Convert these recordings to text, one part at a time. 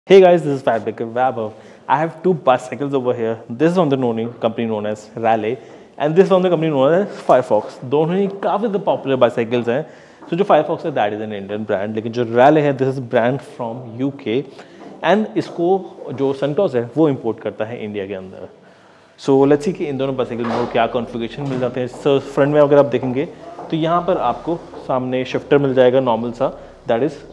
Hey guys, this is Vaibhav. I have two bicycles over here. This is on the company known as Raleigh and this is on the company known as Firefox. दोनों ही काफ़ी ज़्यादा popular bicycles हैं. So जो Firefox है that is an Indian brand, लेकिन जो Raleigh है this is brand from UK and इसको जो Suntoss है वो import करता है इंडिया के अंदर. So let's see कि इन दोनों बाइसाइकिल में क्या कॉन्फ़िगरेशन मिल जाते हैं. So फ्रंट में अगर आप देखेंगे तो यहाँ पर आपको सामने शिफ्टर मिल जाएगा नॉर्मल सा, दैट इज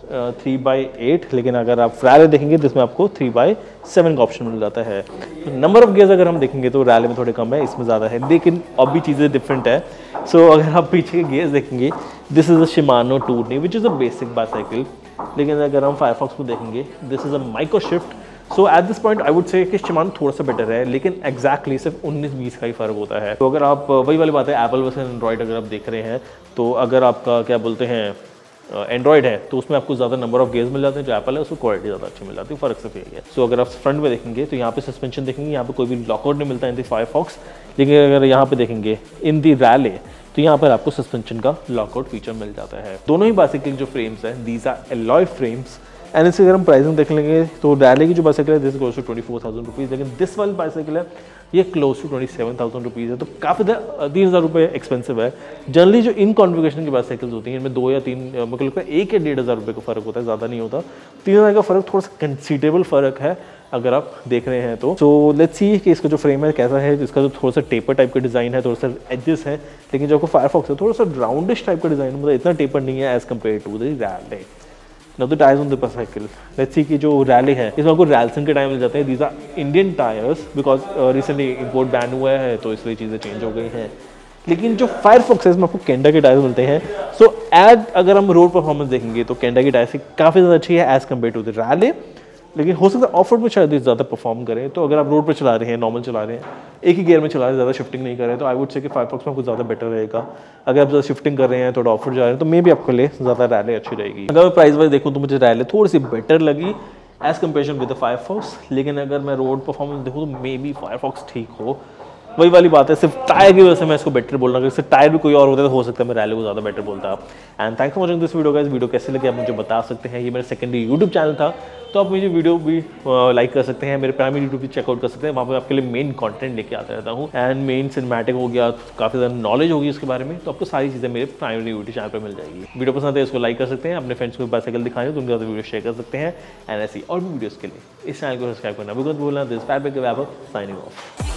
3/8, लेकिन अगर आप रैले देखेंगे तो इसमें आपको 3/7 का ऑप्शन मिल जाता है. नंबर ऑफ गियर्स अगर हम देखेंगे तो रैले में थोड़े कम है, इसमें ज़्यादा है, लेकिन अब भी चीज़ें डिफरेंट है. सो अगर आप पीछे के गियर्स देखेंगे, this is a Shimano Tourney which is a basic bicycle, लेकिन अगर हम फायरफॉक्स को देखेंगे this is a Microshift. So at this point I would say कि शिमानो थोड़ा सा बेटर है, लेकिन एक्जैक्टली सिर्फ 19-20 का ही फ़र्क होता है. तो अगर आप वही वाली बात है एप्पल वर्सेस एंड्रॉयड अगर आप देख रहे हैं, तो अगर आपका क्या बोलते हैं एंड्रॉयड है तो उसमें आपको ज़्यादा नंबर ऑफ गेयर्स मिल जाते हैं, जो एप्पल है उसको क्वालिटी ज़्यादा अच्छी मिल जाती है, फ़र्क सिर्फ यही है. सो अगर आप फ्रंट में देखेंगे तो यहाँ पे सस्पेंशन देखेंगे, यहाँ पे कोई भी लॉकआउट नहीं मिलता इन दी फायरफॉक्स, लेकिन अगर यहाँ पे देखेंगे इन दी रैले तो यहाँ पर आपको सस्पेंशन का लॉकआउट फीचर मिल जाता है. दोनों ही बाइसाइकिल जो फ्रेम्स हैं these are alloy frames and इससे अगर हम प्राइसिंग देख लेंगे तो रैले की जो बाइसाइकिल है दिस क्लोज टू 24,000 रुपीज़, लेकिन दिस वाली बाइसाइकिल है ये क्लोज टू 27,000 रुपीज़ है, तो काफ़ी 3,000 रुपये एक्सपेंसिव है. जनरली जो इन कॉन्फ़िगरेशन की बाइसाइकिल्स होती हैं इनमें 2 या 3 मतलब लगता है 1 या 1,500 रुपये का फ़र्क होता है, ज़्यादा नहीं होता. 3,000 का फ़र्क थोड़ा सा कंसिडरेबल फ़र्क है अगर आप देख रहे हैं तो. सो लेट्स सी कि इसका जो फ्रेम है कैसा है. इसका जो थोड़ा सा टेपर टाइप का डिज़ाइन है, थोड़ा सा एजेस है, लेकिन जो आपको फायरफॉक्स है थोड़ा सा राउंडिश टाइप का डिज़ाइन, मतलब इतना टेपर नहीं है as compare to the Raleigh. Now the tires on the bicycle. Let's see कि जो रैले है इसमें आपको रैलसन के टायर मिल जाते हैं. These are Indian tires because recently import ban हुआ है तो इसलिए चीज़ें चेंज हो गई हैं. लेकिन जो फायरफॉक्स है इसमें आपको केंडा के टायर्स मिलते हैं. सो अगर हम रोड परफॉर्मेंस देखेंगे तो केंडा की टायर से काफ़ी ज़्यादा अच्छी है as compare to the Raleigh, लेकिन हो सकता है ऑफ रोड में शायद ज़्यादा परफॉर्म करें. तो अगर आप रोड पर चला रहे हैं, नॉर्मल चला रहे हैं, एक ही गियर में चला रहे हैं, ज़्यादा शिफ्टिंग नहीं कर रहे हैं, तो आई वुड से कि फायरफॉक्स में कुछ ज़्यादा बेटर रहेगा. अगर आप ज़्यादा शिफ्टिंग कर रहे हैं, थोड़ा ऑफ रोड जा रहे हैं, तो मे भी आपके लिए ज़्यादा रैले अच्छी रहेगी. अगर मैं प्राइस वाइज देखूँ तो मुझे रैले थोड़ी सी बेटर लगी as comparison with the Firefox, लेकिन अगर मैं रोड परफॉर्मेंस देखूँ तो मे बी फायरफॉक्स ठीक हो. वही वाली बात है, सिर्फ टायर की वजह से मैं इसको बेटर बोल रहा हूँ. अगर टायर भी कोई और होता है तो हो सकता है मैं रैले को ज़्यादा बेटर बोलता. And thanks for watching this video guys. Video कैसे लगे आप मुझे बता सकते हैं. ये मेरा सेकेंडरी यूट्यूब चैनल था, तो आप मुझे वीडियो भी लाइक कर सकते हैं. मेरे प्राइमरी यूट्यूब भी चेकआउट कर सकते हैं, वहाँ पर आपके लिए मेन कंटेंट लेके आता रहता हूँ. एंड मेन सिनेमैटिक हो गया, काफ़ी ज़्यादा नॉलेज होगी उसके बारे में, तो आपको सारी चीज़ें मेरे प्राइमरी यूट्यूब चैनल पर मिल जाएगी. वीडियो पसंद है इसको लाइक कर सकते हैं, अपने फ्रेंड्स को बाइसाइकिल दिखाएं तो उनके साथ वीडियो शेयर कर सकते हैं. एंड ऐसी और भी वीडियोज़ के लिए इस चैनल को सब्सक्राइब करना बिल्कुल बोलना. This Vaibhav signing of.